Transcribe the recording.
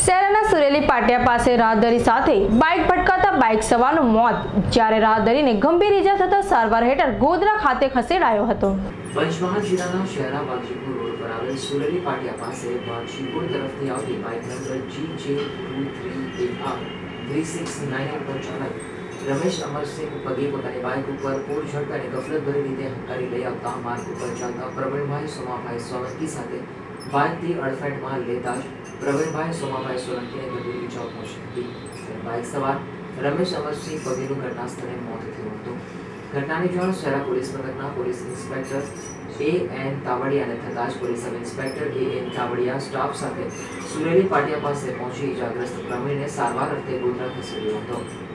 શહેરના સુરેલી પાટિયા પાસે રાહદારી સાથે બાઇક ભટકાતા બાઇક સવારનું મોત, જ્યારે રાહદારીને ગંભીર ઇજા થતા સારવાર હેઠળ ગોધરા ખાતે ખસેડાયો હતો। પંચમહાલ જિલ્લાના શહેરા બાગજીપુર રોડ પર આવેલ સુરેલી પાટિયા પાસે બાગજીપુર તરફથી આવતી બાઇક નંબર GJ2389 પર ચાલક રમેશ અમરસિંહ પગે પોતાની બાઇક ઉપર પૂર ઝડપ ગફલતભરી રીતે હંકારી લઈ આવતા માર્ગ ઉપર ચાલતા પ્રવીણભાઈ સોમાભાઈ સોલંકી સાથે બાઇકથી અડફેટમાં લેતા જ પ્રવીણભાઈ સોમાભાઈ સોલંકીને ગંભીર ઇજાઓ પહોંચી હતી। બાઇક સવાર રમેશ અમરસિંહ પગેનું ઘટના સ્થળે મોત થયું હતું। ઘટનાની જાણ શહેરા પોલીસ મથકના પોલીસ ઇન્સ્પેક્ટર A.N. તાવડિયાને થતાં જ police sub inspector A.N. Tavadiya staff સાથે સુરેલી પાટિયા પાસે પહોંચી ઇજાગ્રસ્ત પ્રવીણને સારવાર અર્થે ગોધરા ખસેડ્યો હતો।